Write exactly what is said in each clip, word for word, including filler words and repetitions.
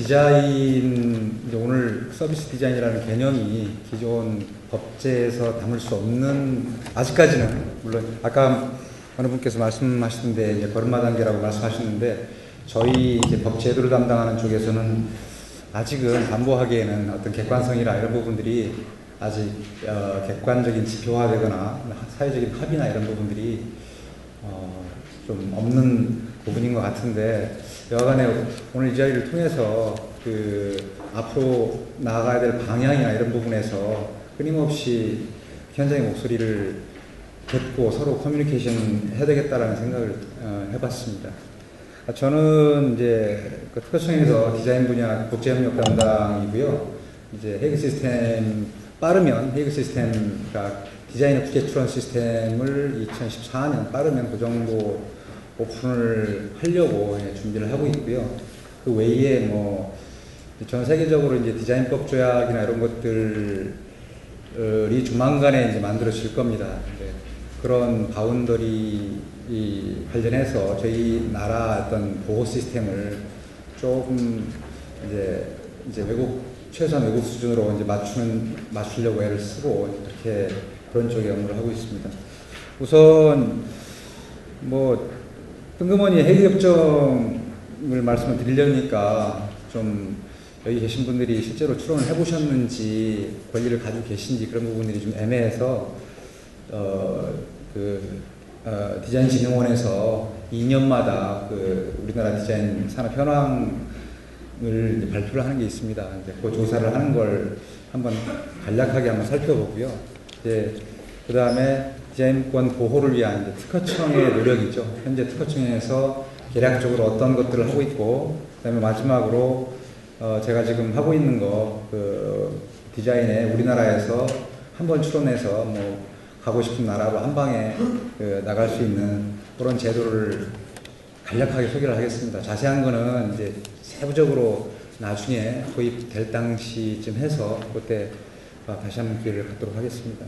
디자인, 이제 오늘 서비스 디자인이라는 개념이 기존 법제에서 담을 수 없는, 아직까지는, 물론 아까 어느 분께서 말씀하시는데, 이제 걸음마 단계라고 말씀하셨는데, 저희 이제 법 제도를 담당하는 쪽에서는 아직은 담보하기에는 어떤 객관성이나 이런 부분들이 아직 어, 객관적인 지표화되거나 사회적인 합의나 이런 부분들이 어, 좀 없는 부분인 것 같은데, 여하간에 오늘 이 자리를 통해서 그 앞으로 나아가야 될 방향이나 이런 부분에서 끊임없이 현장의 목소리를 듣고 서로 커뮤니케이션 해야 되겠다라는 생각을 어, 해봤습니다. 저는 이제 그 특허청에서 디자인 분야 국제협력 담당이고요. 이제 헤이그 시스템 빠르면 헤이그 시스템과 디자인 국제 출원 시스템을 이천십사 년 빠르면 그 정도 오픈을 하려고 준비를 하고 있고요. 그 외에 뭐 전 세계적으로 이제 디자인법 조약이나 이런 것들이 조만간에 이제 만들어질 겁니다. 그런 바운더리 관련해서 저희 나라 어떤 보호 시스템을 조금 이제 이제 외국 최소한 외국 수준으로 이제 맞추는 맞추려고 애를 쓰고 이렇게 그런 쪽에 업무를 하고 있습니다. 우선 뭐 뜬금없이 헤이그 협정을 말씀을 드리려니까 좀 여기 계신 분들이 실제로 추론을 해보셨는지 권리를 가지고 계신지 그런 부분들이 좀 애매해서 어, 그 어, 디자인진흥원에서 이 년마다 그 우리나라 디자인 산업 현황을 발표를 하는 게 있습니다. 이제 그 조사를 하는 걸 한번 간략하게 한번 살펴보고요. 이제 그 다음에 디자인권 보호를 위한 이제 특허청의 노력이죠. 현재 특허청에서 계략적으로 어떤 것들을 하고 있고, 그 다음에 마지막으로 어, 제가 지금 하고 있는 거, 그 디자인에 우리나라에서 한번 출원해서 뭐 가고 싶은 나라로 한 방에 그 나갈 수 있는 그런 제도를 간략하게 소개를 하겠습니다. 자세한 거는 이제 세부적으로 나중에 도입될 당시쯤 해서 그때 다시 한번 기회를 갖도록 하겠습니다.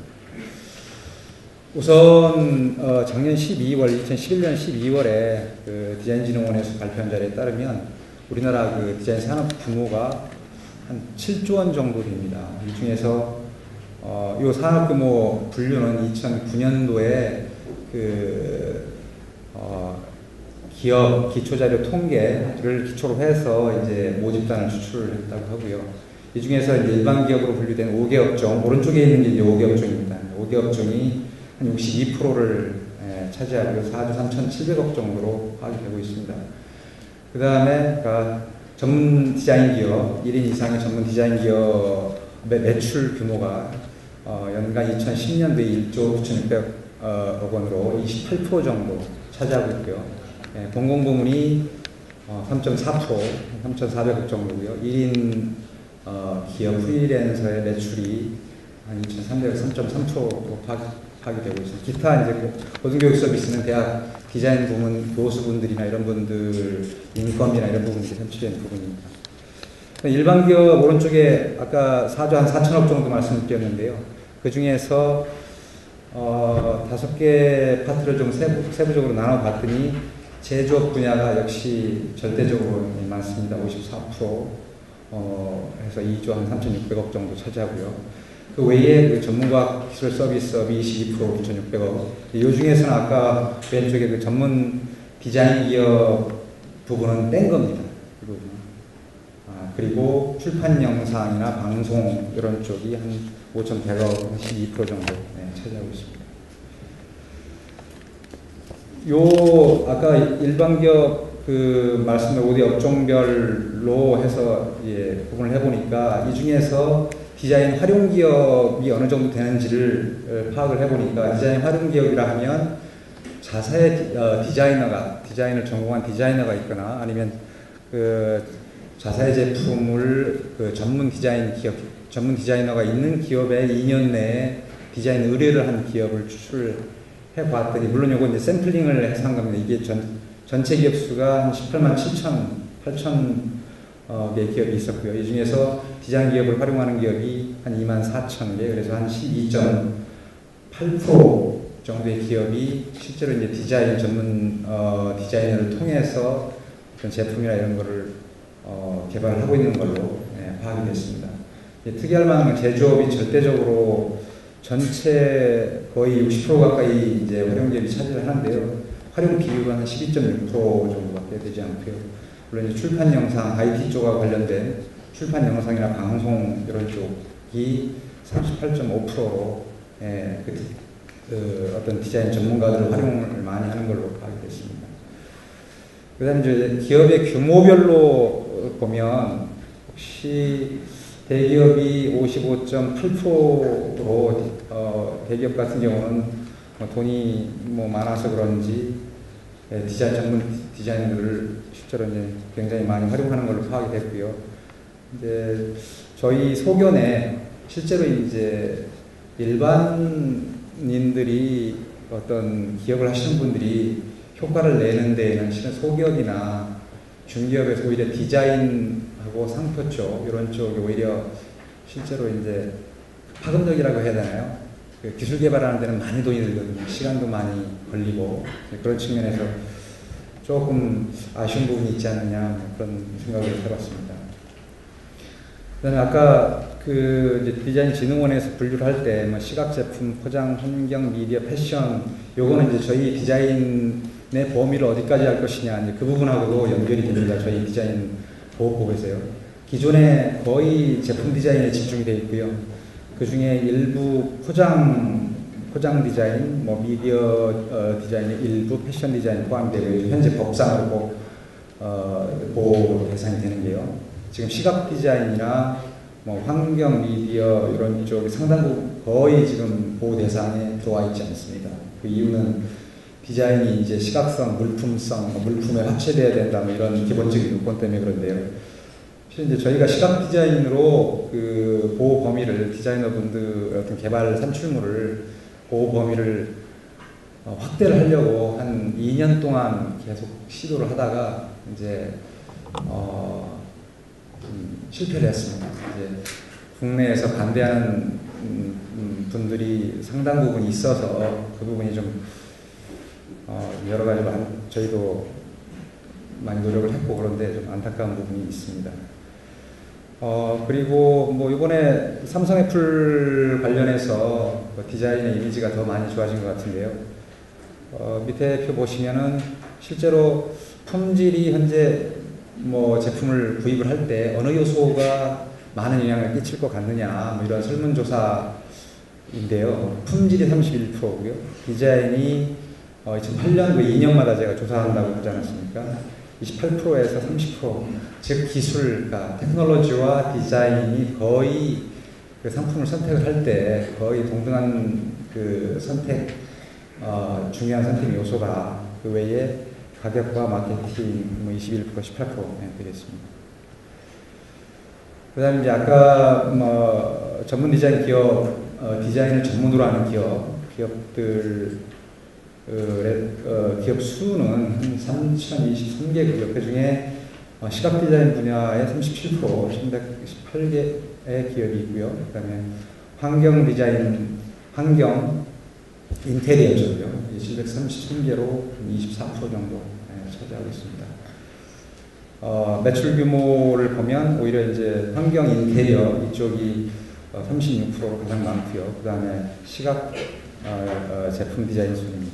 우선 어 작년 십이월, 이천십일 년 십이월에 그 디자인진흥원에서 발표한 자료에 따르면 우리나라 그 디자인 산업 규모가 한 칠조 원 정도 됩니다. 이 중에서 어, 이 산업 규모 분류는 이천구 년도에 그, 어, 기업 기초자료 통계를 기초로 해서 이제 모집단을 추출을 했다고 하고요. 이 중에서 이제 일반 기업으로 분류된 오 개 업종, 오른쪽에 있는 게 이제 오 개 업종입니다. 오 개 업종이 한 육십이 퍼센트를 예, 차지하고 사조 삼천칠백억 정도로 파악이 되고 있습니다. 그 다음에 그러니까 전문 디자인 기업, 일 인 이상의 전문 디자인 기업 매출 규모가 어, 연간 이천십 년도에 일조 구천육백억 원으로 이십팔 퍼센트 정도 차지하고 있고요. 예, 공공부문이 어, 삼 점 사 퍼센트, 삼천사백억 정도고요. 일 인 어, 기업 프리랜서의 매출이 한 이천삼백억, 삼 점 삼 퍼센트로 파악이 되고 있습니다. 기타 이제 고등교육 서비스는 대학 디자인 부문 교수분들이나 이런 분들 인건비나 이런 부분들이 현실적인 부분입니다. 일반 기업 오른쪽에 아까 사조 한 사천억 정도 말씀을 드렸는데요. 그 중에서 어, 다섯 개 파트를 좀 세부, 세부적으로 나눠봤더니 제조업 분야가 역시 절대적으로 많습니다. 오십사 퍼센트 어, 해서 이조 한 삼천육백억 정도 차지하고요. 그 외에 그 전문과학 기술 서비스업이 이십이 퍼센트 구천육백억. 이 중에서는 아까 왼쪽에 그 전문 디자인 기업 부분은 뺀 겁니다. 그 부분은. 아, 그리고 출판 영상이나 방송 이런 쪽이 한 오천백억, 십이 퍼센트 정도 네, 차지하고 있습니다. 요 아까 일반 기업 그 말씀의 오 개 업종별로 해서 예, 구분을 해보니까 이 중에서 디자인 활용 기업이 어느 정도 되는지를 파악을 해보니까 디자인 활용 기업이라 하면 자사의 어, 디자이너가 디자인을 전공한 디자이너가 있거나 아니면 그 자사의 제품을 그 전문 디자인 기업 전문 디자이너가 있는 기업에 이 년 내에 디자인 의뢰를 한 기업을 추출해 봤더니 물론 이거 이제 샘플링을 해서 한 겁니다. 이게 전 전체 기업 수가 한 십팔만 칠천, 팔천 어, 개 기업이 있었고요. 이 중에서 디자인 기업을 활용하는 기업이 한 이만 사천 개, 그래서 한 십이 점 팔 퍼센트 정도의 기업이 실제로 이제 디자인 전문 어, 디자인을 통해서 어떤 제품이나 이런 거를 어, 개발을 하고 있는 걸로 예, 파악이 됐습니다. 예, 특이할 만한 제조업이 절대적으로 전체 거의 육십 퍼센트 가까이 이제 활용기업이 차지를 하는데요. 활용 비율은 한 십이 점 육 퍼센트 정도밖에 되지 않고요. 물론 이제 출판 영상, 아이티 쪽하고 관련된 출판 영상이나 방송 이런 쪽이 삼십팔 점 오 퍼센트로 예, 그, 그 어떤 디자인 전문가들 활용을 많이 하는 걸로 파악이 됐습니다. 그 다음에 이제 기업의 규모별로 보면 혹시 대기업이 오십오 점 팔 퍼센트로 어, 대기업 같은 경우는 뭐 돈이 뭐 많아서 그런지 예, 디자인 전문 디자인들을 실제로 이제 굉장히 많이 활용하는 걸로 파악이 됐고요. 이제 저희 소견에 실제로 이제 일반인들이 어떤 기업을 하시는 분들이 효과를 내는 데에는 실은 소기업이나 중기업에서 오히려 디자인하고 상표 쪽 이런 쪽이 오히려 실제로 이제 파급력이라고 해야 되나요? 그 기술 개발하는 데는 많이 돈이 들거든요. 시간도 많이 걸리고 그런 측면에서 조금 아쉬운 부분이 있지 않느냐 그런 생각을 해봤습니다. 그다음에 아까 그 이제 디자인 진흥원에서 분류를 할 때 뭐 시각 제품, 포장, 환경, 미디어, 패션 요거는 이제 저희 디자인의 범위를 어디까지 할 것이냐 이제 그 부분하고도 연결이 됩니다. 저희 디자인 보호법에서요. 기존에 거의 제품 디자인에 집중이 되어 있고요. 그 중에 일부 포장 포장 디자인, 뭐 미디어 어, 디자인의 일부 패션 디자인 포함되고 현재 법상으로 꼭 어, 보호 대상이 되는 게요. 지금 시각 디자인이나 뭐 환경 미디어 이런 쪽이 상당 부 거의 지금 보호 대상에 들어와 있지 않습니다. 그 이유는 디자인이 이제 시각성, 물품성, 물품에 합체돼야 된다 뭐 이런 기본적인 요건 때문에 그런데요. 이제 저희가 시각 디자인으로 그 보호 범위를 디자이너분들 어떤 개발 산출물을 보호 범위를 어, 확대를 하려고 한 이 년 동안 계속 시도를 하다가 이제 어, 음, 실패를 했습니다. 이제 국내에서 반대하는 음, 음, 분들이 상당 부분 있어서 그 부분이 좀 어, 여러 가지로 안, 저희도 많이 노력을 했고 그런데 좀 안타까운 부분이 있습니다. 어, 그리고 뭐 이번에 삼성 애플 관련해서 뭐 디자인의 이미지가 더 많이 좋아진 것 같은데요. 어, 밑에 표 보시면은 실제로 품질이 현재 뭐 제품을 구입을 할 때 어느 요소가 많은 영향을 끼칠 것 같느냐 뭐 이런 설문조사인데요. 품질이 삼십일 퍼센트고요. 디자인이 어, 이천팔 년 그 이 년마다 제가 조사한다고 하지 않았습니까? 이십팔 퍼센트에서 삼십 퍼센트, 즉 기술, 그러니까 테크놀로지와 디자인이 거의 그 상품을 선택을 할 때 거의 동등한 그 선택, 어, 중요한 선택 요소가 그 외에 가격과 마케팅 뭐 이십일 퍼센트, 십팔 퍼센트 되겠습니다. 그 다음에 이제 아까 뭐 전문 디자인 기업, 어, 디자인을 전문으로 하는 기업, 기업들 어, 기업 수는 한 삼천이십삼 개고요. 그 중에 어, 시각 디자인 분야에 삼십칠 퍼센트, 천백십팔 개의 기업이 있고요. 그 다음에 환경 디자인, 환경, 인테리어 쪽이요. 칠백삼십삼 개로 이십사 퍼센트 정도 네, 차지하고 있습니다. 어, 매출 규모를 보면 오히려 이제 환경 인테리어 이쪽이 어, 삼십육 퍼센트로 가장 많고요. 그 다음에 시각 어, 어, 제품 디자인 순입니다.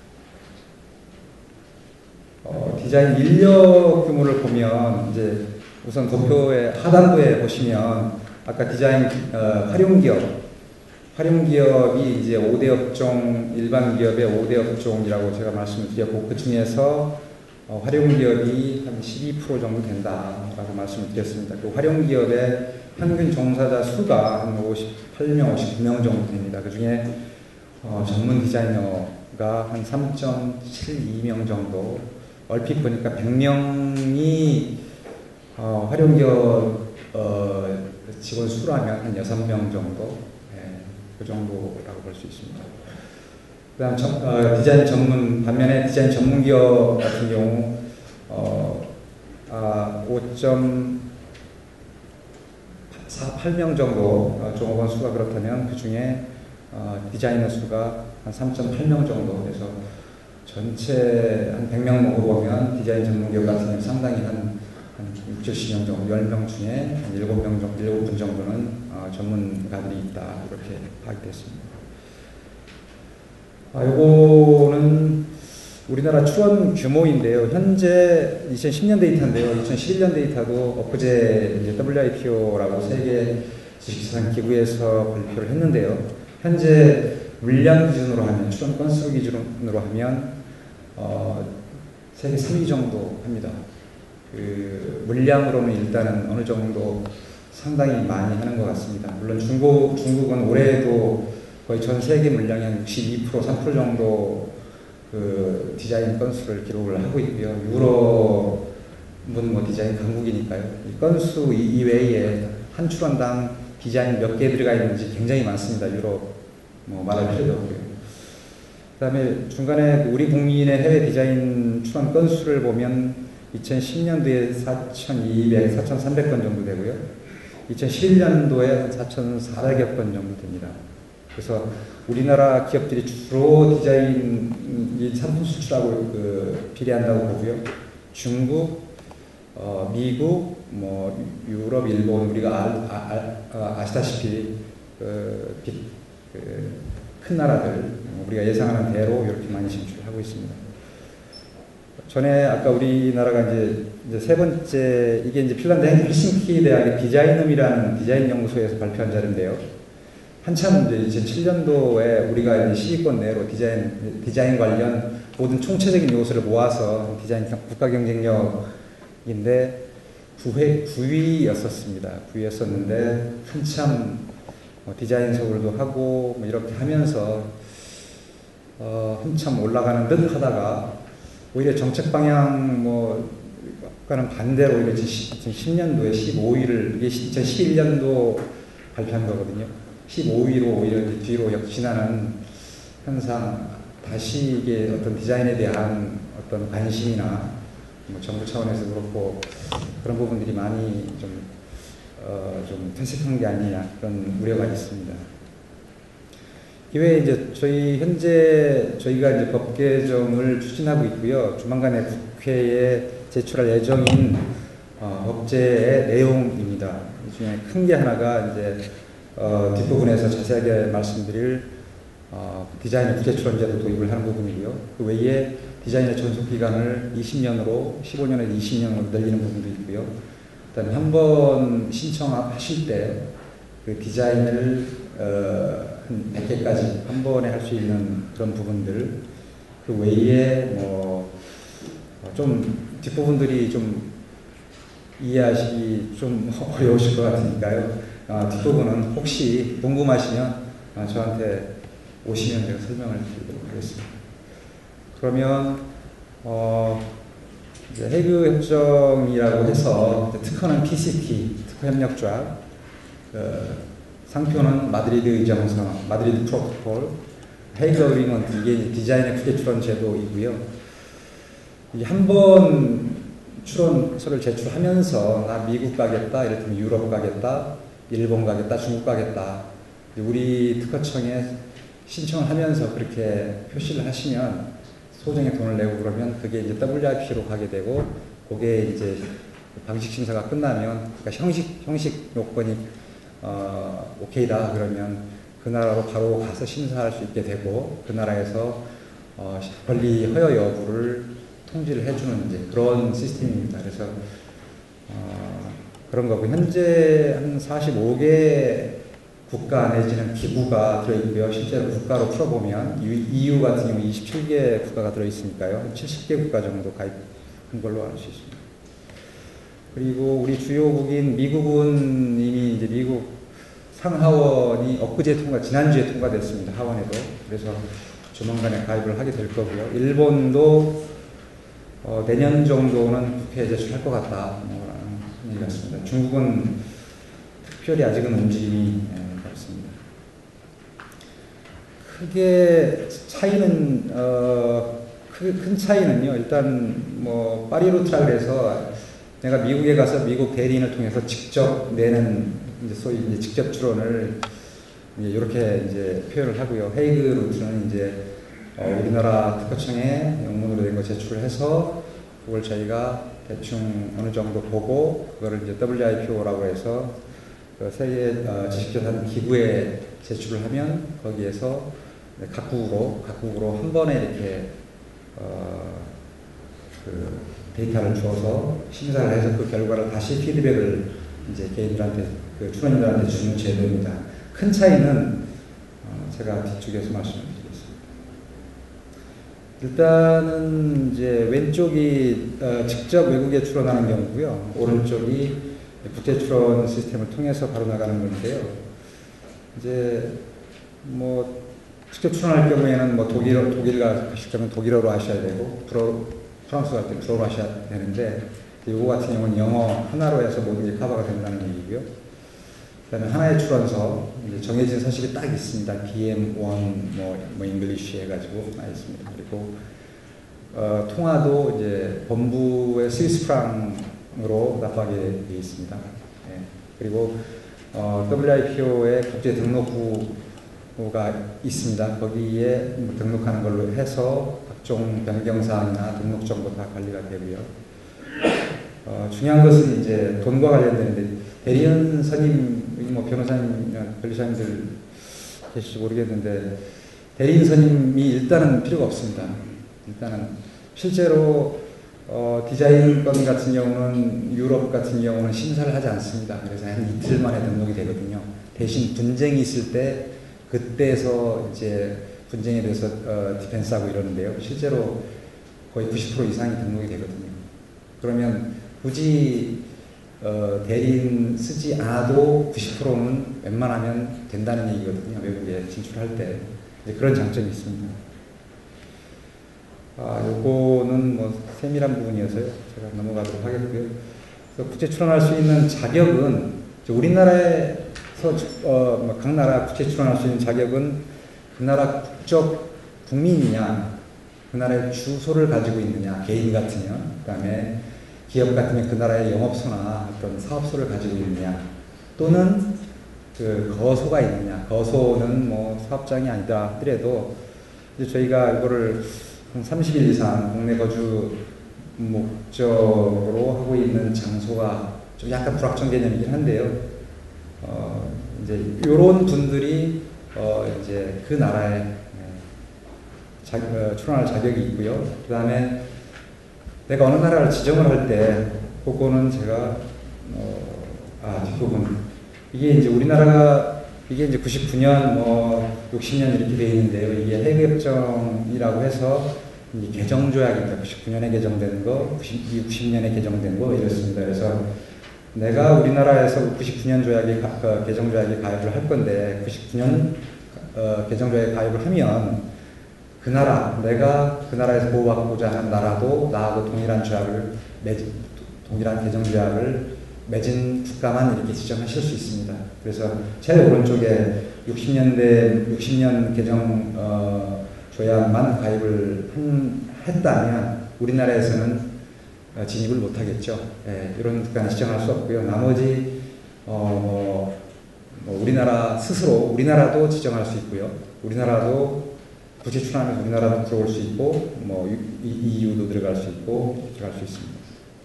어, 디자인 인력 규모를 보면 이제 우선 도표의 하단부에 보시면 아까 디자인 어, 활용 기업, 활용 기업이 이제 오 대 업종, 일반 기업의 오 대 업종이라고 제가 말씀을 드렸고 그 중에서 어, 활용 기업이 한 십이 퍼센트 정도 된다라고 말씀을 드렸습니다. 그 활용 기업의 평균 종사자 수가 한 오십팔 명, 오십구 명 정도 됩니다. 그 중에 어, 전문 디자이너가 한 삼 점 칠이 명 정도. 얼핏 보니까 백 명이 어, 활용기업 어, 직원 수라면 한 여섯 명 정도 예, 그 정도라고 볼 수 있습니다. 그 다음 어, 디자인 전문 반면에 디자인 전문 기업 같은 경우 어, 아, 오 점 사팔 명 정도 어, 종업원 수가 그렇다면 그 중에 어, 디자이너 수가 한 삼 점 팔 명 정도 돼서 전체 한 백 명 먹어보면 디자인 전문 기업 같은 경우 상당히 한 한 육, 칠십 명 정도, 열 명 중에 한 일곱 명 정도, 일곱 분 정도는 어, 전문가들이 있다. 이렇게 파악이 됐습니다. 아, 요거는 우리나라 출원 규모인데요. 현재 이천십 년 데이터인데요. 이천십일 년 데이터도 엊그제 이제 더블유아이피오라고 세계 주식시장 기구에서 발표를 했는데요. 현재 물량 기준으로 하면, 출원 건수 기준으로 하면, 어, 세계 삼 위 정도 합니다. 그, 물량으로는 일단은 어느 정도 상당히 많이 하는 것 같습니다. 물론 중국, 중국은 올해도 거의 전 세계 물량의 한 육십이 퍼센트, 삼 퍼센트 정도 그 디자인 건수를 기록을 하고 있고요. 유럽은 뭐 디자인 강국이니까요. 이 건수 이외에 한 출원당 디자인 몇 개 들어가 있는지 굉장히 많습니다. 유럽 뭐 말할 필요도 없고요. 그 다음에 중간에 우리 국민의 해외 디자인 출원 건수를 보면 이천십 년도에 사천이백, 사천삼백 건 정도 되고요. 이천십일 년도에 사천사백여 건 정도 됩니다. 그래서 우리나라 기업들이 주로 디자인 이 상품 수출하고 그 비례한다고 보고요. 중국, 어, 미국, 뭐 유럽, 일본, 우리가 아, 아, 아, 아시다시피 그, 그, 큰 나라들 우리가 예상하는 대로 이렇게 많이 진출을 하고 있습니다. 전에 아까 우리나라가 이제, 이제 세 번째 이게 이제 핀란드 헬싱키 대학의 디자이넘이라는 디자인 연구소에서 발표한 자료인데요. 한참 이제 이천칠 년도에 우리가 이제 시위권 내로 디자인, 디자인 관련 모든 총체적인 요소를 모아서 디자인 국가 경쟁력인데 구 위였었습니다. 구 위였었는데 한참 뭐 디자인 서울도 하고 뭐 이렇게 하면서 어 한참 올라가는 듯 하다가 오히려 정책 방향 뭐과는 반대로 오히려 이천십 년도에 십오 위를 이게 이천십일 년도 발표한 거거든요. 십오 위로 오히려 뒤로 역진하는 현상, 다시 이게 어떤 디자인에 대한 어떤 관심이나 뭐 정부 차원에서 그렇고 그런 부분들이 많이 좀, 어, 좀 퇴색한 게 아니냐 그런 우려가 있습니다. 이외에 이제 저희 현재 저희가 이제 법 개정을 추진하고 있고요. 조만간에 국회에 제출할 예정인 어, 법제의 내용입니다. 이 중에 큰 게 하나가 이제 어, 뒷부분에서 자세하게 말씀드릴 어, 디자인의 부재출원제도 도입을 하는 부분이고요. 그 외에 디자인의 전속기간을 이십 년으로 십오 년에서 이십 년으로 늘리는 부분도 있고요. 그다음에 한 번 신청하실 때 그 디자인을 어, 한 백 개까지 한 번에 할 수 있는 그런 부분들, 그 외에 뭐 좀 뒷부분들이 좀 이해하시기 좀 어려우실 것 같으니까요. 어, 뒷부분은 혹시 궁금하시면 어, 저한테 오시면 제가 설명을 드리도록 하겠습니다. 그러면 어, 이제 해그 협정이라고 해서 특허는 피씨티, 특허 협력조합, 그 상표는 마드리드 의정서, 마드리드 프로토콜, 해그 어그리먼트, 이게 디자인의 부재출원 제도이고요. 한 번 출원서를 제출하면서 나 미국 가겠다, 이를테면 유럽 가겠다, 일본 가겠다, 중국 가겠다, 우리 특허청에 신청을 하면서 그렇게 표시를 하시면 소정의 돈을 내고 그러면 그게 이제 더블유아이피로 가게 되고, 그게 이제 방식 심사가 끝나면, 그러니까 형식 형식 요건이 어, 오케이다 그러면 그 나라로 바로 가서 심사할 수 있게 되고, 그 나라에서 어, 권리 허여 여부를 통지를 해주는 이제 그런 시스템입니다. 그래서 어, 그런 거고, 현재 한 사십오 개 국가 내지는 기구가 들어있고요. 실제로 국가로 풀어보면 이유 같은 경우 이십칠 개 국가가 들어있으니까요. 칠십 개 국가 정도 가입한 걸로 알 수 있습니다. 그리고 우리 주요국인 미국은 이미 이제 미국 상하원이 엊그제 통과, 지난주에 통과됐습니다. 하원에도. 그래서 조만간에 가입을 하게 될 거고요. 일본도 어, 내년 정도는 국회에 제출할 것 같다. 뭐, 얘기 같습니다. 중국은 특별히 아직은 움직임이 예, 없습니다. 크게 차이는 어, 크, 큰 차이는요. 일단 뭐 파리루트라 그래서 내가 미국에 가서 미국 대리인을 통해서 직접 내는 이제 소위 이제 직접 출원을 이제 이렇게 이제 표현을 하고요. 헤이그 루트는 이제 어, 우리나라 특허청에 영문으로 된 거 제출을 해서 그걸 저희가 대충 어느 정도 보고 그거를 이제 더블유아이피오라고 해서 그 세계 어, 지식자산 기구에 제출을 하면 거기에서 각국으로 각국으로 한 번에 이렇게 어, 그 데이터를 주어서 심사를 해서 그 결과를 다시 피드백을 이제 개인들한테 그 출원인들한테 주는 제도입니다. 큰 차이는 어, 제가 뒤쪽에서 말씀드리겠습니다. 일단은 이제 왼쪽이 어, 직접 외국에 출원하는 경우고요. 오른쪽이 국제 출원 시스템을 통해서 바로 나가는 건데요. 이제 뭐 직접 출원할 경우에는 뭐 독일어 독일 가시면 독일어로 하셔야 되고 프로, 프랑스 갈 때 프로로 하셔야 되는데 이거 같은 경우는 영어 하나로 해서 모든 게 커버가 된다는 얘기고요. 그다음에 하나의 출원서 이제 정해진 서식이 딱 있습니다. 비엠 일 뭐, 뭐 잉글리시 해가지고 나 있습니다. 그리고 어, 통화도 이제 본부의 스위스 프랑으로 납부하게 되어 있습니다. 네. 그리고 어, 더블유아이피오의 국제 등록부가 있습니다. 거기에 등록하는 걸로 해서 각종 변경사항이나 등록 정보 다 관리가 되고요. 어, 중요한 것은 이제 돈과 관련되는데 대리인 선임, 뭐 변호사님, 변리사님들 계실지 모르겠는데 대리인 선임이 일단은 필요가 없습니다. 일단은 실제로 어, 디자인 건 같은 경우는 유럽 같은 경우는 심사를 하지 않습니다. 그래서 한 이틀 만에 등록이 되거든요. 대신 분쟁이 있을 때 그때서 이제 분쟁에 대해서 어, 디펜스하고 이러는데요. 실제로 거의 구십 퍼센트 이상이 등록이 되거든요. 그러면 굳이 어, 대리인 쓰지 않아도 구십 퍼센트는 웬만하면 된다는 얘기거든요. 외국에 진출할 때. 이제 그런 장점이 있습니다. 아, 요거는 뭐 세밀한 부분이어서요. 제가 넘어가도록 하겠고요. 그래서 국제 출원할 수 있는 자격은 우리나라에서 어, 각 나라 국제 출원할 수 있는 자격은 그 나라 국적 국민이냐, 그 나라의 주소를 가지고 있느냐, 개인 같으면, 그 다음에 기업 같으면 그 나라의 영업소나 어떤 사업소를 가지고 있느냐, 또는 그 거소가 있느냐. 거소는 뭐 사업장이 아니다 하더라도 이제 저희가 이거를 한 삼십 일 이상 국내 거주 목적으로 하고 있는 장소가 좀 약간 불확정 개념이긴 한데요. 어, 이제 요런 분들이 어, 이제 그 나라에 자, 어, 출원할 자격이 있고요. 그 다음에 내가 어느 나라를 지정을 할 때, 그거는 제가, 어, 아, 뒷부분. 이게 이제 우리나라가, 이게 이제 구십구 년, 뭐, 육십 년 이렇게 되어 있는데요. 이게 해외협정이라고 해서, 이 개정조약입니다. 구십구 년에 개정된 거, 육십 년에 개정된 거, 이렇습니다. 그래서 내가 우리나라에서 구십구 년 조약에, 어, 개정조약에 가입을 할 건데, 구십구 년, 어, 개정조약에 가입을 하면, 그 나라, 내가 그 나라에서 보호받고자 하는 나라도 나하고 동일한 조약을 맺은, 동일한 개정조약을 맺은 국가만 이렇게 지정하실 수 있습니다. 그래서 제일 오른쪽에 육십 년대, 육십 년 개정, 어, 조약만 가입을 한, 했다면 우리나라에서는 어, 진입을 못하겠죠. 예, 이런 국가는 지정할 수 없고요. 나머지, 어, 뭐, 뭐 우리나라 스스로, 우리나라도 지정할 수 있고요. 우리나라도 국제 출원하면 우리나라도 들어올 수 있고, 뭐, 이유도 들어갈 수 있고, 들어갈 수 있습니다.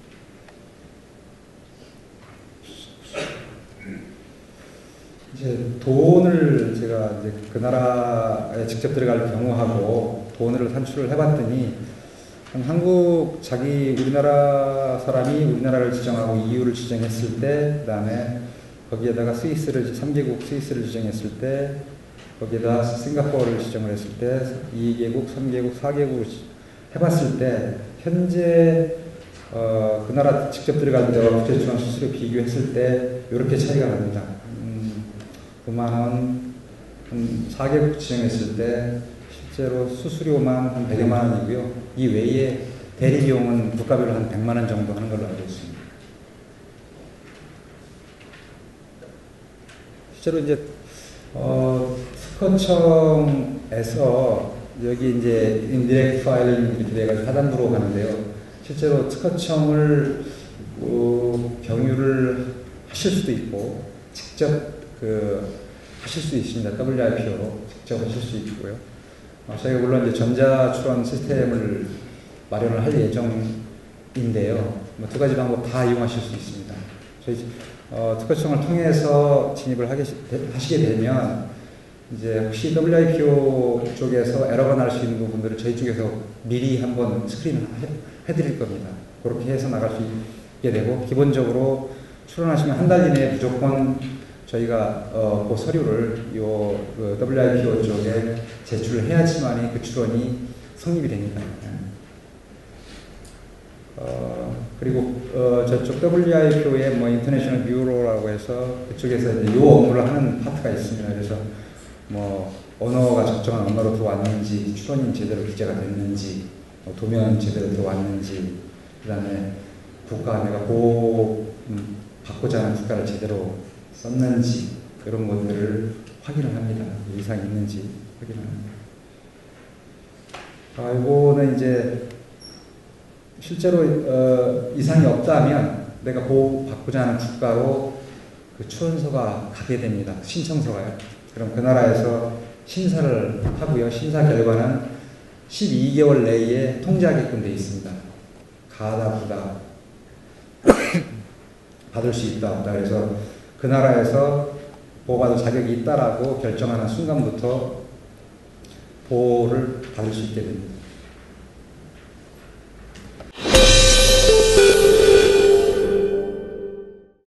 이제 돈을 제가 이제 그 나라에 직접 들어갈 경우하고 돈을 산출을 해봤더니, 한국, 자기, 우리나라 사람이 우리나라를 지정하고 이유를 지정했을 때, 그 다음에 거기에다가 스위스를, 삼 개국 스위스를 지정했을 때, 거기에다 싱가포르를 지정을 했을 때 이 개국, 삼 개국, 사 개국을 해봤을 때 현재 어, 그 나라 직접 들어갈 때와 국제 출원 수수료 비교했을 때 이렇게 차이가 납니다. 음, 구만 원, 한 사 개국 지정했을 때 실제로 수수료만 한 백여만 원이고요. 이 외에 대리 비용은 국가별로 한 백만 원 정도 하는 걸로 알고 있습니다. 실제로 이제 어, 특허청에서 여기 이제 인디렉트 파일링 이렇게 돼가지고 하단부로 가는데요. 실제로 특허청을 어, 경유를 하실 수도 있고 직접 그 하실 수 있습니다. 더블유아이피오로 직접 하실 수 있고요. 어, 저희가 물론 이제 전자 출원 시스템을 마련을 할 예정인데요. 뭐 두 가지 방법 다 이용하실 수 있습니다. 저희 어, 특허청을 통해서 진입을 하게, 하시게 되면 이제 혹시 더블유아이피오 쪽에서 에러가 날 수 있는 부분들을 저희 쪽에서 미리 한번 스크린 해드릴 겁니다. 그렇게 해서 나갈 수 있게 되고, 기본적으로 출원하시면 한 달 이내에 무조건 저희가 어, 그 서류를 요 그 더블유아이피오 쪽에 제출을 해야지만이 그 출원이 성립이 됩니다. 어, 그리고 어, 저쪽 더블유아이피오의 뭐 인터내셔널 뷰로라고 해서 그쪽에서 이제 요 업무를 하는 파트가 있습니다. 그래서 뭐 언어가 적정한 언어로 들어왔는지, 출원이 제대로 기재가 됐는지, 뭐 도면 제대로 들어왔는지, 그다음에 국가 내가 보호 음, 받고자 하는 국가를 제대로 썼는지, 이런 것들을 확인을 합니다. 이상이 있는지 확인을 합니다. 아, 이거는 이제 실제로 어, 이상이 없다면 내가 보호받고자 하는 국가로 그 추원서가 가게 됩니다. 신청서가요. 그럼 그 나라에서 심사를 하고요. 심사 결과는 십이 개월 내에 통지하게끔 되어 있습니다. 가다 부다 받을 수 있다 없다. 그래서 그 나라에서 보호받을 자격이 있다라고 결정하는 순간부터 보호를 받을 수 있게 됩니다.